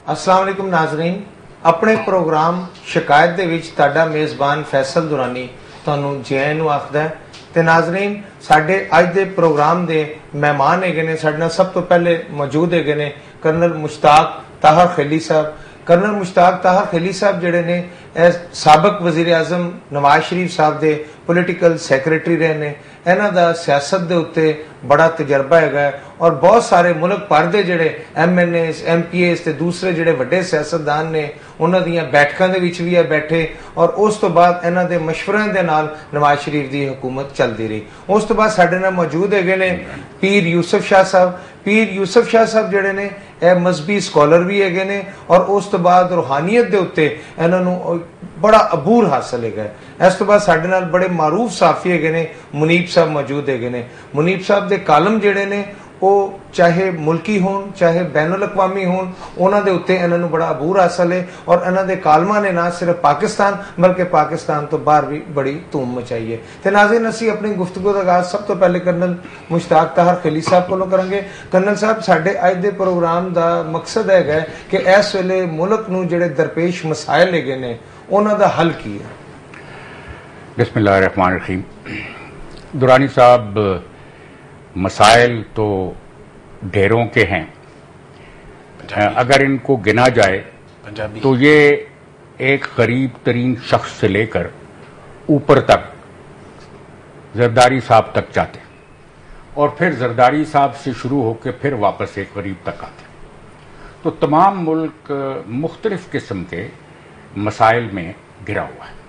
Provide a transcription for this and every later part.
अस्सलाम वालेकुम नाज़रीन, अपने प्रोग्राम शिकायत दे विच तुहाडा मेज़बान फैसल दुरानी तुहानूं जी आਇਆਂ ਨੂੰ आखदा है। ते नाज़रीन, साडे अज दे प्रोग्राम दे मेहमान हैगे ने, साडे नाल सब तो पहले मौजूद हैगे ने कर्नल मुश्ताक ताहर खैली साहब। कर्नल मुश्ताक ताहर खैली साहब जिहड़े ने साबक वज़ीर आज़म नवाज शरीफ साहब दे पोलिटिकल सैक्रटरी रहे ने। इन्हां दा सियासत दे उत्ते बड़ा तजर्बा हैगा और बहुत सारे मुल्क भर दे जिहड़े MNAs MPAs ते दूसरे जिहड़े वड्डे सियासतदान ने उन्हां दीयां बैठकां दे विच भी बैठे और उस तो बाद इन्हां दे मशवरिਆਂ दे नाल नवाज शरीफ दी हुकूमत चलदी रही। उस तो बाद साडे नाल मौजूद हैगे ने पीर यूसुफ शाह साहब। पीर यूसुफ शाह साहब जिहड़े ने मजहबी स्कॉलर भी हैगे ने और उस तो बाद रूहानियत दे उत्ते इन्हां नूं बड़ा अबूर हासिल है। इस तो बाद साडे नाल बड़े मारूफ साफी हैगे ने मुनीब साहब मौजूद हैगे ने। मुनीब साहब दे कालम जिहड़े ने वो चाहे मुल्की होन चाहे बैनुल अक़वामी होन उन्हां दे उत्ते इन्हां नूं बड़ा अबूर हासिल है और इन्हां दे कालमां ने ना सिर्फ पाकिस्तान बल्कि पाकिस्तान तो बाहर भी बड़ी धूम मचाई है। ते नाज़रीन, असीं अपनी गुफ्तगू दा आगाज़ सब तो पहले कर्नल मुश्ताक ताहर खैली साहब कोलों करांगे। कर्नल साहब, साडे अज दे प्रोग्राम दा मकसद है कि इस वेले मुल्क नूं जिहड़े दरपेश मसाइल हैगे ने उन्हां दा हल की है। बिस्मिल्लाहिर्रहमानिर्रहीम। दुरानी साहब, मसाइल तो ढेरों के हैं, अगर इनको गिना जाए तो ये एक गरीब तरीन शख्स से लेकर ऊपर तक जरदारी साहब तक जाते और फिर जरदारी साहब से शुरू होकर फिर वापस एक गरीब तक आते। तो तमाम मुल्क मुख्तलिफ किस्म के मसाइल में घिरा हुआ है।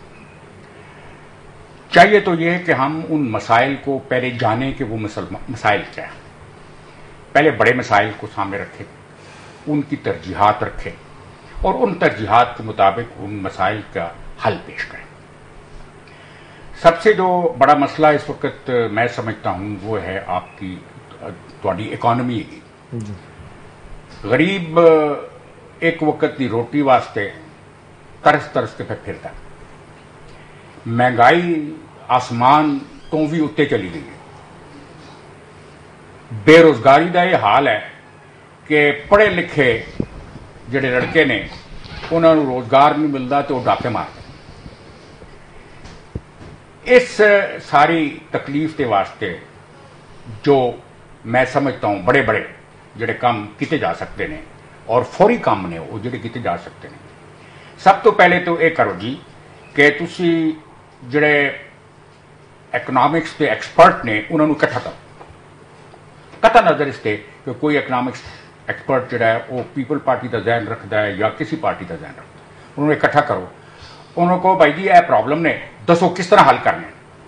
चाहिए तो यह है कि हम उन मसाइल को पहले जानें कि वो मसाइल क्या है। पहले बड़े मसाइल को सामने रखें, उनकी तरजीहात रखें और उन तरजीहात के मुताबिक उन मसाइल का हल पेश करें। सबसे जो बड़ा मसला इस वक्त मैं समझता हूँ वो है आपकी थोड़ी इकॉनमी की। गरीब एक वक्त की रोटी वास्ते तरस तरस के फिरता है। महंगाई आसमान तो भी उत्ते चली गई है। बेरोजगारी का यह हाल है कि पढ़े लिखे जिहड़े लड़के ने उन्होंने रोजगार नहीं मिलता तो डाके मारते। इस सारी तकलीफ के वास्ते जो मैं समझता हूं बड़े बड़े जिहड़े काम किए जा सकते हैं और फौरी काम ने वो जिहड़े किए जा सकते हैं। सब तो पहले तो यह करो जी कि तुसी जिहड़े इकनॉमिक्स के एक्सपर्ट ने उन्होंने इकट्ठा करो। कता नजर इससे कि कोई इकनॉमिक्स एक्सपर्ट जिहड़ा है वो पीपल पार्टी का जहन रखता है या किसी पार्टी का जहन रखता है, उन्होंने इकट्ठा करो। उन्होंने कहो भाई जी यह प्रॉब्लम ने दसो किस तरह हल करने।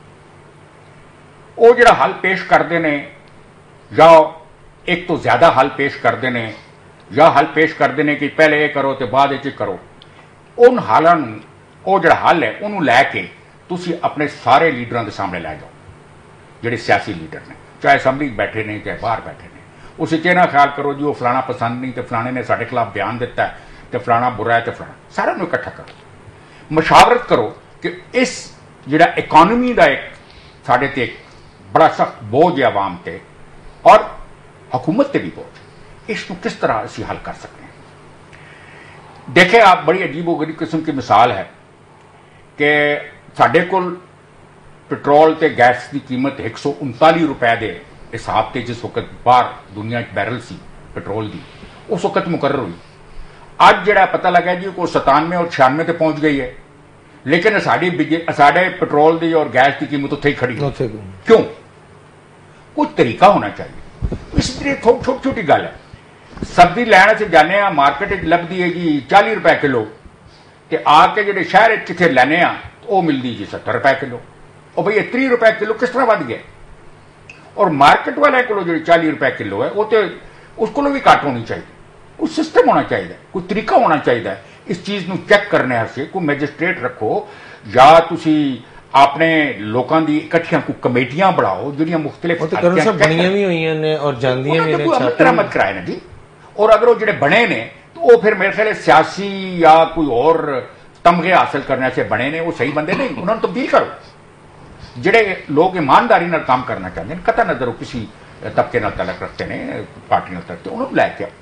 वो जिहड़ा हल पेश करते हैं या एक तो ज्यादा हल पेश करते हैं या हल पेश करते हैं कि पहले ये करो तो बाद ये करो। उन हालों वो जिहड़ा हल है उन्होंने लैके तुसी अपने सारे लीडरों के सामने लै जाओ, जिहड़े सियासी लीडर ने, चाहे असैम्बली बैठे ने चाहे बाहर बैठे ने। उस ना ख्याल करो जी वो फलाना पसंद नहीं तो फलाने ने साढ़े खिलाफ बयान दिता है तो फलाना बुरा है तो फलाना, सारा इकट्ठा करो, मशावरत करो कि इस जिहड़ा इकॉनमी का एक साढ़े ते एक बड़ा सख्त बोझ है आवाम ते और हुकूमत ते भी बोझ, इसको किस तरह असीं हल कर सकते हैं। देखे आप, बड़ी अजीबो गरीब किस्म की मिसाल है कि साढ़े कोल पेट्रोल ते गैस की कीमत 139 रुपए के हिसाब से जिस वक्त बाहर दुनिया बैरल सी पेट्रोल की उस वक्त मुकर्रर हुई। अज जरा पता लगा जी को 97 और 96 तक पहुंच गई है, लेकिन साढ़े पेट्रोल की और गैस की कीमत उत्थे ही खड़ी है। क्यों? कुछ तरीका होना चाहिए। इसलिए छोटी छोटी गल है, सब्जी लैन से जाने मार्केट लभदी है जी 40 रुपए किलो, आके जो शहर कितने लैने वो मिलती जी 70 रुपए किलो। और भाई 30 रुपए किलो किस तरह बढ़ गया? और मार्केट वाले को जो 40 रुपए किलो है वो तो उसको भी घट होनी चाहिए। कुछ सिस्टम होना चाहिए, कोई तरीका होना चाहिए इस चीज को चेक करने से। कोई मैजिस्ट्रेट रखो या तुसी अपने लोगों की इकट्ठियां कोई कमेटियां बढ़ाओ जो मुख्तलिफ बनियां भी हुई ने और जांदियां भी ने मत कराए ना जी। और अगर वो जो बने ने तो वो फिर मेरे ख्याल सियासी या कोई और तमगे हासिल करने से बने ने, वो सही बंदे नहीं, उन्होंने तब्दील करो। जिहड़े लोग ईमानदारी नाल काम करना चाहते हैं, कता नजर वो किसी तबके नाल तलक रखते हैं, पार्टी नाल रखते, उन्होंने लैके आओ।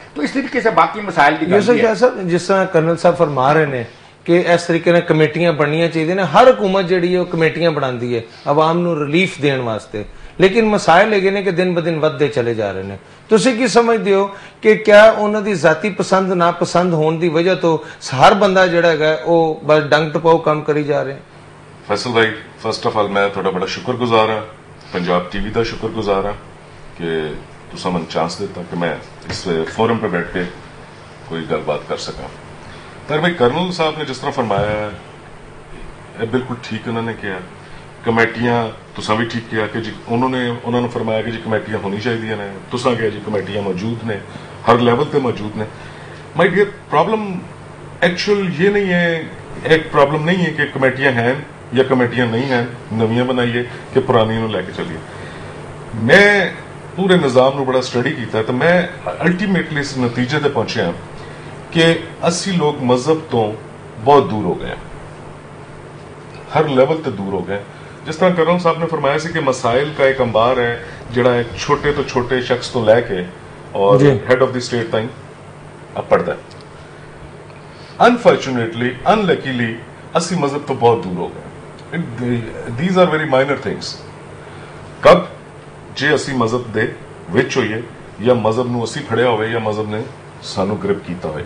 تو اس طریقے سے باقی مسائل کی یوسف شاہ صاحب جس طرح کرنل صاحب فرما رہے ہیں کہ اس طریقے نے کمیٹیاں بننیاں چاہیے نے, ہر حکومت جڑی ہے وہ کمیٹیاں بناندی ہے عوام نو ریلیف دین واسطے, لیکن مسائل ہے نے کہ دن بدن ودتے چلے جا رہے ہیں. تسی کی سمجھتے ہو کہ کیا انہوں دی ذاتی پسند ناپسند ہون دی وجہ تو ہر بندہ جڑا ہے وہ بس ڈنگ ٹپاؤ کام کری جا رہے ہیں؟ فیصل بھائی, فرسٹ آف آل میں تھوڑا بڑا شکر گزار ہاں, پنجاب ٹی وی کا شکر گزار ہاں کہ تساں من چانس دیتا کہ میں اس فورم پہ بیٹھ کے کوئی گل بات کر سکا. تر بھائی کرنل صاحب نے جس طرح فرمایا ہے بالکل ٹھیک انہوں نے کیا. کمیٹیاں تساں بھی ٹھیک کیا کہ جی انہوں نے فرمایا کہ جی کمیٹیاں ہونی چاہیے نے, تساں کہا جی کمیٹیاں موجود نے, ہر لیول پہ موجود نے. مائی ڈیئر پرابلم ایکچوئل یہ نہیں ہے, ایک پرابلم نہیں ہے کہ کمیٹیاں ہیں یا کمیٹیاں نہیں ہیں, نویاں بنائیے کہ پرانی نو لے کے چلیے. میں پورے نظام نو بڑا اسٹڈی کیتا ہے تو میں الٹیمیٹلی اس نتیجے تے پہنچے ہاں کہ 80 لوگ مذہب تو بہت دور ہو گئے, ہر لیول تے دور ہو گئے. جس طرح کرنل صاحب نے فرمایا سی کہ مسائل کا ایک انبار ہے جڑا ایک چھوٹے تو چھوٹے شخص تو لے کے اور ہیڈ آف دی اسٹیٹ تائیں اب پڑتا ہے. انفارچونیٹلی ان لکیلی 80 مذہب تو بہت دور ہو گئے. These are very minor things. کب جے 80 مذہب دے وچ ہوئیے یا مذہب نو 80 پھڑیا ہوئے یا مذہب نے سانو گرپ کیتا ہوئے.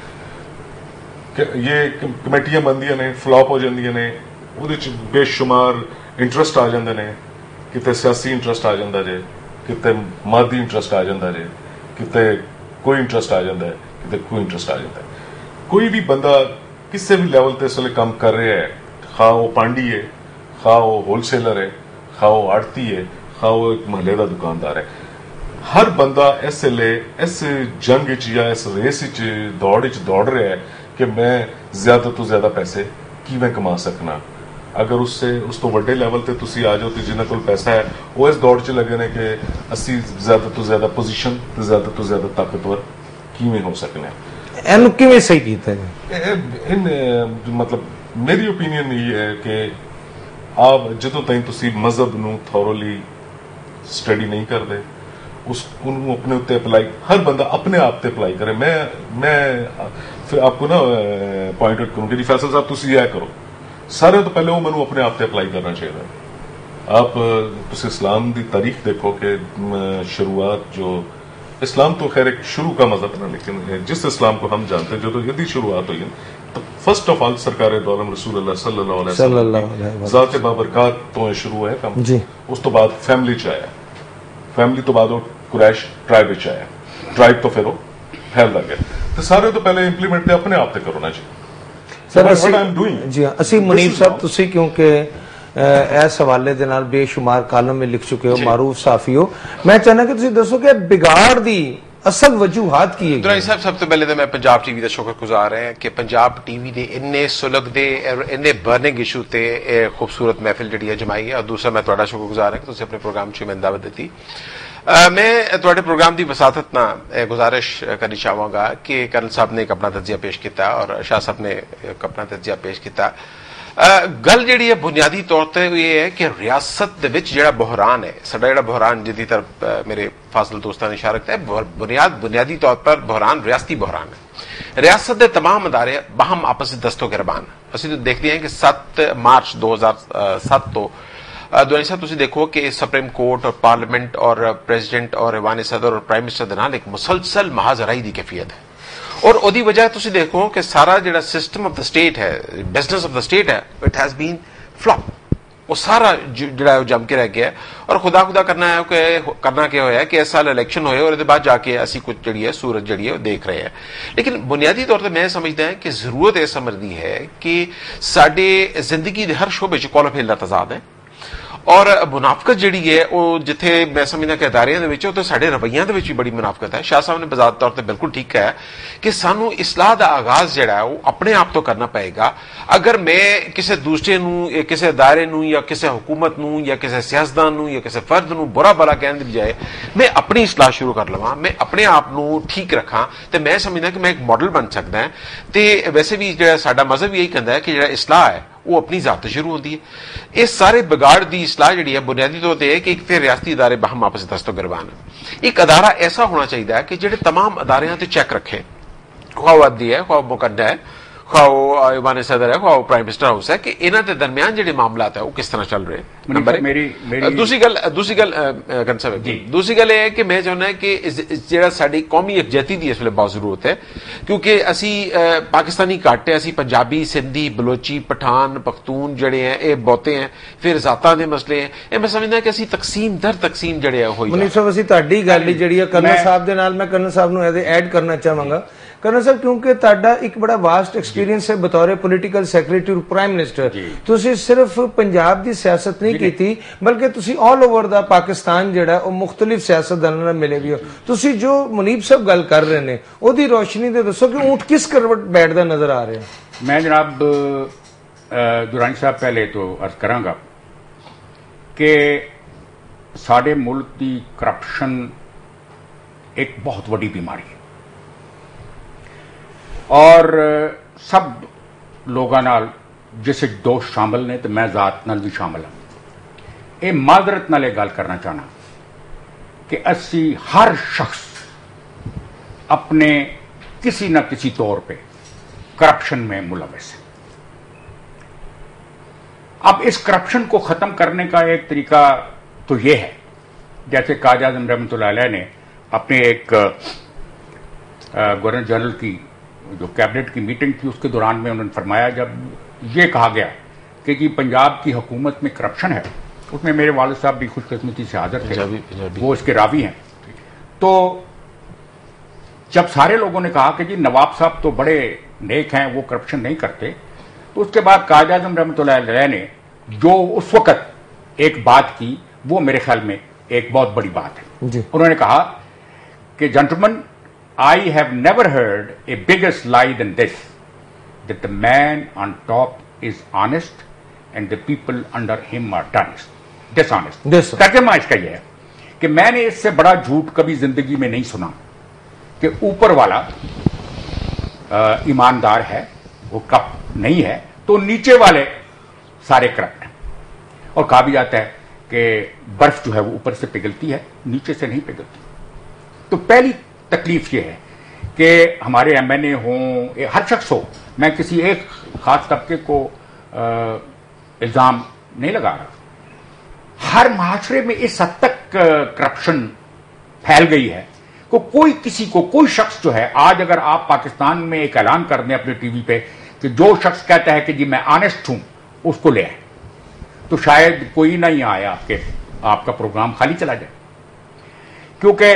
یہ کمیٹیاں بندیاں نے فلاپ ہو جاندیاں نے, وہ بے شمار انٹرسٹ آ جاندے نے, کتے سیاسی انٹرسٹ آ جاندہ جے, کتے مادی انٹرسٹ آ جاندہ جے, کتے کوئی انٹرسٹ آ جاندہ ہے, کتے کوئی انٹرسٹ آ جاندہ ہے. کوئی بھی بندہ کسی بھی لیول تے اس ویلے کام کر رہا ہے, خواہ وہ پانڈی ہے, خواہ وہ ہول سیلر ہے, خواہ وہ آڑتی ہے, خواہ وہ ایک محلے دا دکاندار ہے, ہر بندہ اس ویلے اس جنگ یا اس ریس دوڑ رہا ہے کہ میں زیادہ تو زیادہ پیسے کیویں کما سکنا. اگر اس تو وڈے لیول تے تسی آ جاؤ تو جنہاں کول پیسہ ہے وہ اس دوڑ چ لگے نے کہ اسی زیادہ تو زیادہ پوزیشن زیادہ تو زیادہ طاقتور کیویں ہو سکنے. اینو کیویں صحیح کیتا ہے؟ مطلب میری اوپینین یہ ہے کہ آپ جدوں تائیں تسی مذہب نو تھورلی سٹڈی نہیں کر دے, اس کو اپنے اتنے اپلائی, ہر بندہ اپنے آپ تے اپلائی کرے. میں پھر آپ کو نا پوائنٹ آؤٹ کروں کہ جی فیصل صاحب تسی یہ کرو, سارے تو پہلے وہ منو اپنے آپ تے اپلائی کرنا چاہیے. آپ تسی اسلام دی تاریخ دیکھو کہ شروعات جو اسلام تو خیر ایک شروع کا مذہب نا, لیکن جس اسلام کو ہم جانتے ہیں جو تو یہ شروعات ہوئی تو فرسٹ آف آل سرکار دو عالم رسول اللہ صلی اللہ علیہ وسلم ذات بابرکات تو شروع ہے کام. اس تو بعد فیملی چ آیا, فیملی تو بعد وہ قریش ٹرائب چ آیا, ٹرائب تو پھر وہ پھیلتا گیا. تو سارے تو پہلے امپلیمنٹ اپنے آپ تے کرنا چاہیے. جی ہاں, اسی منیب صاحب تسی کیونکہ اس حوالے دے نال بے شمار کالم میں لکھ چکے ہو, معروف صحافی ہو, میں چاہنا کہ تسی دسو کہ بگاڑ دی اصل وجوہات کی ہے. درائی صاحب سب تو پہلے تو میں پنجاب ٹی وی کا شکر گزار ہے کہ پنجاب ٹی وی نے اننے سلگ دے اور اننے برننگ ایشو تے خوبصورت محفل جڑی ہے جمائی ہے. اور دوسرا میں تہاڈا شکر گزار ہے کہ تسی اپنے پروگرام چ میں دعوت دیتی. میں تہاڈے پروگرام دی وساطت نہ گزارش کرنی چاہوں گا کہ کرنل صاحب نے ایک اپنا تجزیہ پیش کیتا اور شاہ صاحب نے ایک اپنا تجزیہ پیش کیتا. گل جیڑی ہے بنیادی طور تے یہ ہے کہ ریاست دے وچ جڑا بحران ہے, ساڈا جڑا بحران جدی طرف میرے فاضل دوستاں نے اشارہ کیا ہے, بنیادی طور پر بحران ریاستی بحران ہے. ریاست دے تمام ادارے باہم آپس میں دستوں گربان. اسی تو دیکھتے ہیں کہ 7 مارچ 2007 تو دونوں صاحب تسی دیکھو کہ سپریم کورٹ اور پارلیمنٹ اور پریزیڈنٹ اور ایوان صدر اور پرائم منسٹر دے نال ایک مسلسل محاذرائی دی کیفیت ہے. اور اودی وجہ تسی دیکھو کہ سارا جڑا سسٹم آف دا اسٹیٹ ہے, بزنس آف دا اسٹیٹ ہے, اٹ ہیز بین فلاپ. وہ سارا جڑا جم کے رہ گیا ہے. اور خدا کرنا ہے کہ کرنا کیا ہوا ہے کہ اس سال الیکشن ہوئے اور بعد جا کے اسی کچھ جڑی ہے صورت جڑی ہے دیکھ رہے ہیں. لیکن بنیادی طور پہ میں سمجھتا ہوں کہ ضرورت یہ سمجھنی ہے کہ ساڈے زندگی دے ہر شعبے چ کول پھیل دا تضاد ہے. اور منافقت جڑی ہے وہ جتھے میں سمجھنا کہ ادارے دے وچ تے ساڈے رویاں دے وچ بھی بڑی منافقت ہے. شاہ صاحب نے بذات طور تے بالکل ٹھیک کہا ہے کہ سانو اصلاح دا آغاز جڑا ہے وہ اپنے آپ تو کرنا پائے گا. اگر میں کسی دوسرے نو یا کسی ادارے نو یا کسی حکومت نو یا کسی سیاستدان نو یا کسی فرد نو برا بلا کہنے دی بجائے میں اپنی اصلاح شروع کر لواں, میں اپنے آپ نو ٹھیک رکھاں, تے میں سمجھنا کہ میں ایک ماڈل بن سکدا ہاں. تے ویسے بھی جڑا ساڈا مذہب یہی کہندا ہے کہ جڑا اصلاح ہے وہ اپنی ذات شروع ہوتی ہے. اس سارے بگاڑ دی اصلاح جڑی ہے بنیادی طور پہ ہے کہ ایک تے ریاستی ادارے باہم آپس دست و گربان ہے. ایک ادارہ ایسا ہونا چاہیے کہ جڑے تمام ادارے تے چیک رکھے, خواہ وہ عدلیہ ہے, خواہ وہ مقننہ ہے, خواہ وہ ایوان صدر ہے, خواہ وہ پرائم منسٹر ہاؤس ہے, کہ انہوں کے درمیان جڑے معاملات ہیں وہ کس طرح چل رہے ہیں. نمبر ایک. دوسری گل یہ ہے کہ میں چاہنا ہے کہ جڑا ساری قومی یکجہتی دی اس ویلے بہت ضرورت ہے, کیونکہ اسی پاکستانی گھٹ ہے, اسی پنجابی, سندھی, بلوچی, پٹھان, پختون جڑے ہیں یہ بہتے ہیں, پھر ذاتاں دے مسئلے ہیں. یہ میں سمجھنا کہ اسی تقسیم در تقسیم جڑے ہوئی منیب صاحب اسی تہاڈی گل جڑی ہے کرنل صاحب دے نال میں کرنل صاحب نو ایڈ کرنا چاہواں گا. کرنل صاحب کیونکہ تہاڈا ایک بڑا واسٹ ایکسپیرینس ہے بطور پولیٹیکل سیکریٹری اور پرائم منسٹر, تسی صرف پنجاب دی سیاست نہیں کیتی بلکہ تسی آل اوور دا پاکستان جڑا او مختلف سیاستداناں نال ملے بھی ہو. تسی جو منیب صاحب گل کر رہے نے او دی روشنی دے دسو کہ اونٹ کس کروٹ بیٹھدا نظر آ رہا ہے. میں جناب دورانی صاحب پہلے تو عرض کراں گا کہ ساڈے ملک دی کرپشن ایک بہت بڑی بیماری ہے اور سب لوگاں نال جسے دوست شامل نے تو میں ذات نال بھی شامل ہوں. یہ معذرت نال گل کرنا چاہنا کہ اسی ہر شخص اپنے کسی نہ کسی طور پہ کرپشن میں ملوث ہے. اب اس کرپشن کو ختم کرنے کا ایک طریقہ تو یہ ہے, جیسے قائد اعظم رحمۃ اللہ علیہ نے اپنے ایک گورنر جنرل کی جو کیبنٹ کی میٹنگ تھی اس کے دوران میں انہوں نے فرمایا, جب یہ کہا گیا کہ جی پنجاب کی حکومت میں کرپشن ہے, اس میں میرے والد صاحب بھی خوش قسمتی سے حاضر تھے, وہ اس کے راوی ہیں, تو جب سارے لوگوں نے کہا کہ جی نواب صاحب تو بڑے نیک ہیں, وہ کرپشن نہیں کرتے, تو اس کے بعد قائد اعظم رحمۃ اللہ علیہ نے جو اس وقت ایک بات کی وہ میرے خیال میں ایک بہت بڑی بات ہے. انہوں نے کہا کہ جنٹلمن, I have never heard a biggest lie than this, that the man on top is honest and the people under him are dishonest. ترجمہ اس کا یہ ہے کہ میں نے اس سے بڑا جھوٹ کبھی زندگی میں نہیں سنا کہ اوپر والا ایماندار ہے, وہ کرپٹ نہیں ہے, تو نیچے والے سارے کرپٹ ہیں. اور کہا بھی جاتا ہے کہ برف جو ہے وہ اوپر سے پگھلتی ہے, نیچے سے نہیں پگھلتی. تو پہلی تکلیف یہ ہے کہ ہمارے ایم این اے ہوں, ہر شخص ہو, میں کسی ایک خاص طبقے کو الزام نہیں لگا رہا, ہر معاشرے میں اس حد تک کرپشن پھیل گئی ہے کہ کوئی کسی کو, کوئی شخص جو ہے, آج اگر آپ پاکستان میں ایک اعلان کر دیں اپنے ٹی وی پہ کہ جو شخص کہتا ہے کہ جی میں آنےسٹ ہوں اس کو لے آئیں, تو شاید کوئی نہیں آیا آپ کا پروگرام خالی چلا جائے. کیونکہ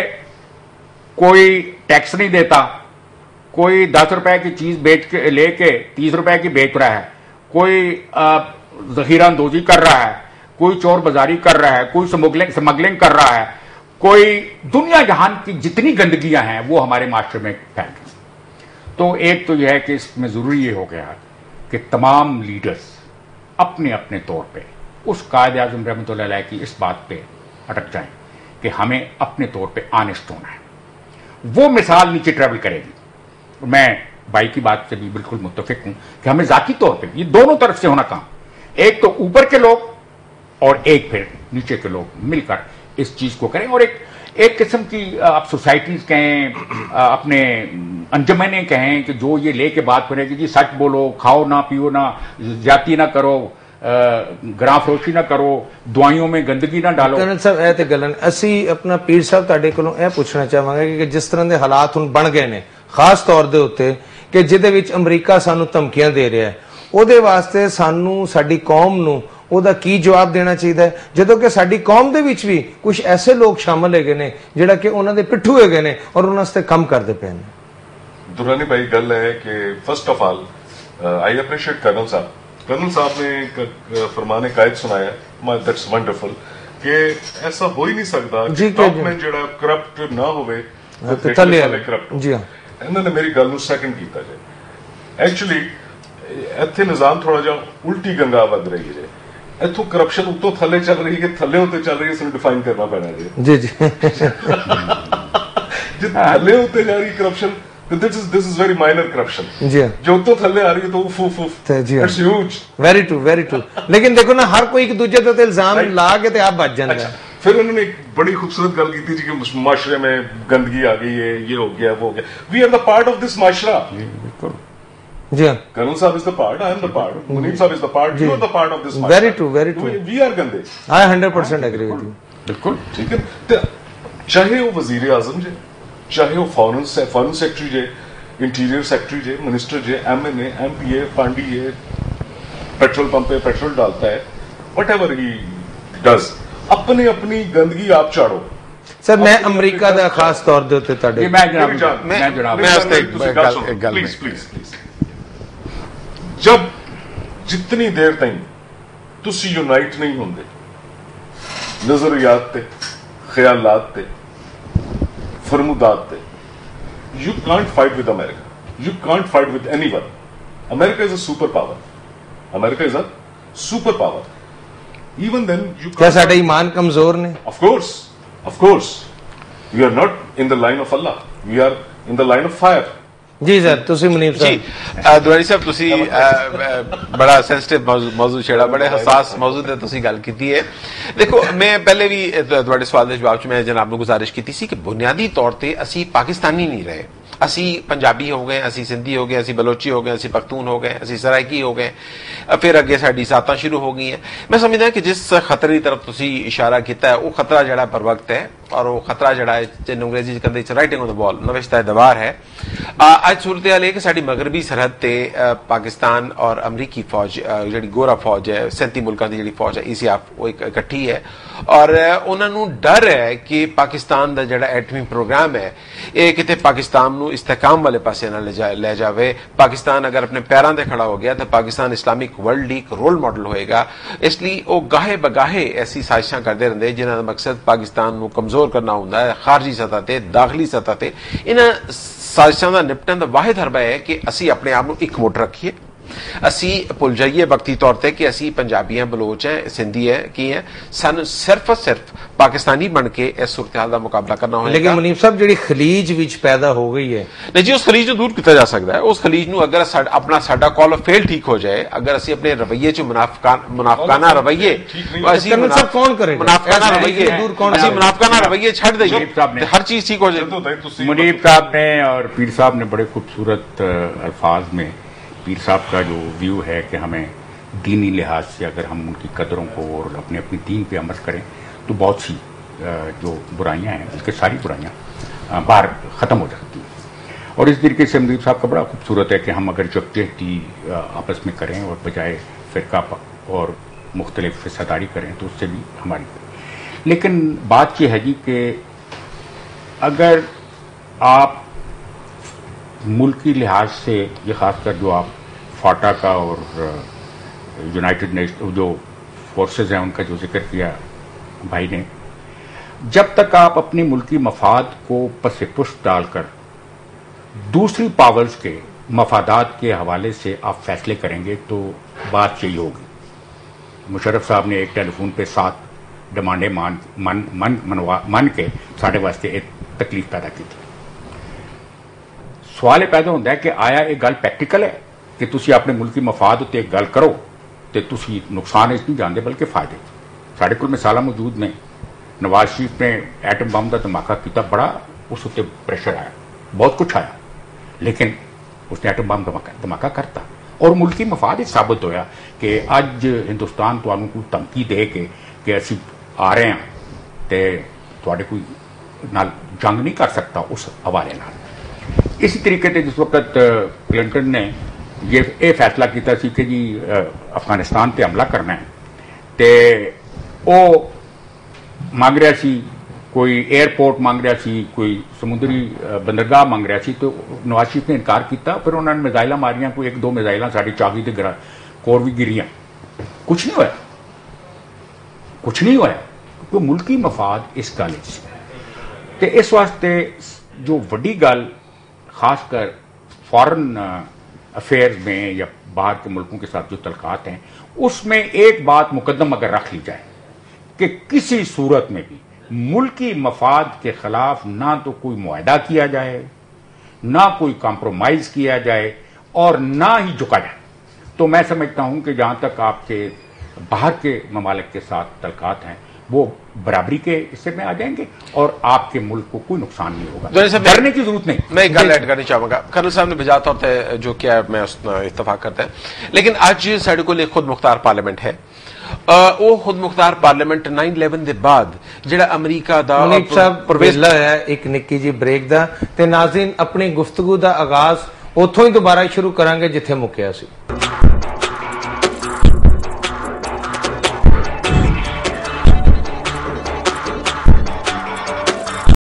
کوئی ٹیکس نہیں دیتا, کوئی 10 روپے کی چیز بیچ کے لے کے 30 روپے کی بیچ رہا ہے, کوئی ذخیرہ اندوزی کر رہا ہے, کوئی چور بازاری کر رہا ہے, کوئی سمگلنگ کر رہا ہے, کوئی دنیا جہان کی جتنی گندگیاں ہیں وہ ہمارے معاشرے میں پھیل گئی. تو ایک تو یہ ہے کہ اس میں ضروری یہ ہو گیا کہ تمام لیڈرز اپنے اپنے طور پہ اس قائد اعظم رحمۃ اللہ علیہ کی اس بات پہ اٹک جائیں کہ ہمیں اپنے طور پہ آنےسٹ ہونا ہے. وہ مثال نیچے ٹریول کرے گی. میں بھائی کی بات سے بھی بالکل متفق ہوں کہ ہمیں ذاتی طور پہ یہ دونوں طرف سے ہونا کام, ایک تو اوپر کے لوگ اور ایک پھر نیچے کے لوگ مل کر اس چیز کو کریں. اور ایک قسم کی آپ سوسائٹیز کہیں, اپنے انجمنیں کہیں کہ جو یہ لے کے بات کرے کہ جی سچ بولو, کھاؤ نہ پیو نہ, زیادتی نہ کرو, گراں فروشی نہ کرو, دعائیوں میں گندگی نہ ڈالو. کرنل صاحب اے تے گلن اسی اپنا پیر صاحب تہاڈے کولوں اے پوچھنا چاہواں گے کہ جس طرح دے حالات ہن بن گئے نے, خاص طور دے اوتے کہ جدے وچ امریکہ سانو دھمکیاں دے رہا ہے, او دے واسطے سانو ساڈی قوم نو او دا کی جواب دینا چاہیے, جدوں کہ ساڈی قوم دے وچ بھی کچھ ایسے لوگ شامل ہے گئے نے جڑا کہ انہاں دے پٹھو ہے گئے نے اور انہاں واسطے کم کردے پے نے. درانی بھائی گل ہے کہ first of all I appreciate colonel صاحب نے ایک فرمان قائد سنایا, دیٹس ونڈرفل, کہ ایسا ہو ہی نہیں سکتا کہ ٹاپ میں جڑا کرپٹ نہ ہوئے کرپٹ. جی ہاں, انہوں نے میری گل نو سیکنڈ کیتا جائے. ایکچولی ایتھے نظام تھوڑا جا الٹی گنگا ود رہی ہے, اتوں کرپشن اتوں تھلے چل رہی ہے, تھلے ہوتے چل رہی ہے, اس کو ڈیفائن کرنا پینا جی. جی جی جی تھلے ہوتے جا رہی corruption This is very minor corruption. جی جو تو تھلے آ رہی ہے تو اف اف اف جی it's huge. Very true very true. لیکن دیکھو نا ہر کوئی ایک دوسرے تے الزام لا کے تے آپ بچ جاندے ہیں. پھر انہوں نے ایک بڑی خوبصورت گل کی تھی کہ معاشرے میں گندگی آ گئی ہے, یہ ہو گیا وہ ہو گیا. We are the part of this معاشرہ. جی ہاں کرنل صاحب is the part, I am the part, Munib صاحب is the part, you are the part of this معاشرہ. Very true very true. We are گندے. I 100% agree with you. بالکل ٹھیک ہے. چاہے وہ وزیر اعظم جے, چاہے وہ فارن سیکرٹری جے, انٹیریئر سیکرٹری جے, منسٹر جے, ایم این اے, ایم پی اے, پانڈی ہے, پیٹرول پمپ پہ پیٹرول ڈالتا ہے, وٹ ایور ہی ڈز, اپنی اپنی گندگی آپ چاڑو. سر میں امریکہ دا خاص طور دے تے تاڈے پلیز پلیز پلیز, جب جتنی دیر تائیں تسی یونائٹ نہیں ہوندے نظریات تے, خیالات تے, فرمودات تے, you can't fight with America. You can't fight with anyone. America is a superpower. America is a superpower. Even then, you can't. کیا ساڈے ایمان کمزور نے؟ Of course, of course. We are not in the line of Allah. We are in the line of fire. جی سر تسی منیب جی صاحب. دواری صاحب تسی بڑا سینسٹیو موضوع چھیڑا, بڑے حساس موضوع تے تسی گل کیتی ہے. دیکھو میں پہلے بھی تواڈے سوال دے جواب چ میں جناب نوں گزارش کیتی سی کہ بنیادی طور تے اسی پاکستانی نہیں رہے, اسی پنجابی ہو گئے, اسی سندھی ہو گئے, اسی بلوچی ہو گئے, اسی پختون ہو گئے, اسی سرائکی ہو گئے, پھر اگے ساڈی ذاتاں شروع ہو گئی ہیں. میں سمجھدا ہوں کہ جس خطرے کی طرف تسی اشارہ کیتا ہے وہ خطرہ جڑا پر وقت ہے, اور وہ خطرہ جڑا ہے جن انگریزی کہندے رائٹنگ آن دا وال, نوشتہ دوار ہے. اج صورتحال ہے کہ ساڈی مغربی سرحد تے پاکستان اور امریکی فوج جڑی گورا فوج ہے, 37 ملکاں دی جڑی فوج ہے ایسیاف وہ اکٹھی ہے, اور انہاں نوں ڈر ہے کہ پاکستان دا جڑا ایٹمی پروگرام ہے یہ کتے پاکستان نوں استحکام والے پاسے نہ لے جاوے. پاکستان اگر اپنے پیراں تے کھڑا ہو گیا تو پاکستان اسلامک ورلڈ ایک رول ماڈل ہوئے گا. اس لیے وہ گاہے بگاہے ایسی سازشاں کرتے رہندے جنہاں دا مقصد پاکستان نوں کمزور کرنا ہوندا ہے, خارجی سطح تے, داخلی سطح تے. انہاں سازشاں دا نپٹن دا واحد حربہ ہے کہ اسی اپنے آپ نوں ایک مٹ رکھیے, اسی بھول جائیے وقتی طور تے کہ اسی پنجابی ہیں, بلوچ ہیں, سندھی ہیں, کی ہیں, سن صرف اور صرف پاکستانی بن کے اس صورتحال کا مقابلہ کرنا ہوگا. لیکن منیب صاحب جڑی خلیج وچ پیدا ہو گئی ہے, نہیں جی اس خلیج نو دور کیتا جا سکتا ہے. اس خلیج نو اگر اپنا ساڈا کال آف فیل ٹھیک ہو جائے, اگر اسی اپنے رویے چ منافقانہ رویے منافقانہ رویے چھڑ دئیے ہر چیز ٹھیک ہو جائے. منیب صاحب نے اور پیر صاحب نے بڑے خوبصورت الفاظ میں پیر صاحب کا جو ویو ہے کہ ہمیں دینی لحاظ سے اگر ہم ان کی قدروں کو اور اپنے اپنی دین پہ عمل کریں تو بہت سی جو برائیاں ہیں اس کے ساری برائیاں باہر ختم ہو جاتی ہیں. اور اس طریقے سے منیب صاحب کا بڑا خوبصورت ہے کہ ہم اگر یکجہتی آپس میں کریں اور بجائے فرقہ اور مختلف حصہ داری کریں تو اس سے بھی ہماری. لیکن بات یہ ہے جی کہ اگر آپ ملکی لحاظ سے یہ خاص کر جو آپ فاٹا کا اور یونائٹڈ نیشن جو فورسز ہیں ان کا جو ذکر کیا بھائی نے, جب تک آپ اپنی ملکی مفاد کو پس پشت ڈال کر دوسری پاورز کے مفادات کے حوالے سے آپ فیصلے کریں گے تو بات یہی ہوگی. مشرف صاحب نے ایک ٹیلی فون پہ 7 ڈیمانڈیں من کے ساڈے واسطے ایک تکلیف پیدا کی تھی. سوال یہ پیدا ہوتا ہے کہ آیا یہ گل پریکٹیکل ہے کہ تسی اپنے ملکی مفاد تے ایک گل کرو تو تسی نقصان اس نہیں جانتے بلکہ فائدے. ساڈے کول مثالاں موجود نے. نواز شریف نے ایٹم بم کا دھماکہ کیتا, بڑا اس اتنے پریشر آیا, بہت کچھ آیا, لیکن اس نے ایٹم بم دھماکہ کرتا اور ملکی مفاد ثابت ہویا کہ اج ہندوستان تانوں کوئی دھمکی دے کے کہ اسی آ رہے ہیں تے تواڈے کوئی نال جنگ نہیں کر سکتا اس حوالے نال. اسی طریقے سے جس وقت کلنٹن نے یہ فیصلہ کیتا سی کہ جی افغانستان تے حملہ کرنا ہے تے او مانگ رہا سی کوئی ایئرپورٹ مانگ رہا سی, کوئی سمندری بندرگاہ مانگ رہا سی, تو نواز شریف نے انکار کیتا. پھر انہوں نے میزائلاں ماریاں, کوئی 1-2 میزائلاں ساڑی چاہی تے کور بھی گریاں, کچھ نہیں ہوا, کچھ نہیں ہوا. کوئی ملکی مفاد اس گل تے اس واسطے جو وڈی گل خاص کر فارن افیئرز میں یا باہر کے ملکوں کے ساتھ جو تعلقات ہیں اس میں ایک بات مقدم اگر رکھ لی جائے کہ کسی صورت میں بھی ملکی مفاد کے خلاف نہ تو کوئی معاہدہ کیا جائے, ना कोई कॉम्प्रोमाइज किया जाए और ना ही झुका जाए। तो मैं समझता हूं कि जहां तक आपके बाहर के ममालिक के साथ तलकात हैं वो बराबरी के हिस्से में आ जाएंगे और आपके मुल्क को कोई नुकसान नहीं होगा, डरने की जरूरत नहीं। मैं एक गल ऐड करनी चाहूंगा, कर्नल साहब ने बिजा तौर पर जो किया मैं उस इतफाक करता है, लेकिन अज साडे कोल एक खुद मुख्तार पार्लियामेंट है। वो खुद मुख्तार पार्लियामेंट 9/11 ਦੇ ਬਾਅਦ ਜਿਹੜਾ ਅਮਰੀਕਾ ਦਾ मुनीब साहब ਵੇਲਾ ਹੈ ਇੱਕ ਨਿੱਕੀ ਜੀ ਬ੍ਰੇਕ ਦਾ ਤੇ ਨਾਜ਼ਰੀਨ ਆਪਣੀ ਗੁਫ਼ਤਗੂ ਦਾ ਆਗਾਜ਼ ਉੱਥੋਂ ਹੀ ਦੁਬਾਰਾ ਸ਼ੁਰੂ ਕਰਾਂਗੇ ਜਿੱਥੇ ਮੁੱਕਿਆ ਸੀ।